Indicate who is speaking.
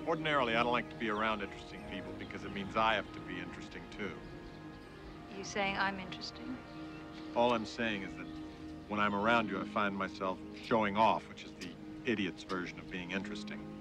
Speaker 1: Ordinarily, I don't like to be around interesting people because it means I have to be interesting, too.
Speaker 2: You saying I'm interesting?
Speaker 1: All I'm saying is that when I'm around you, I find myself showing off, which is the idiot's version of being interesting.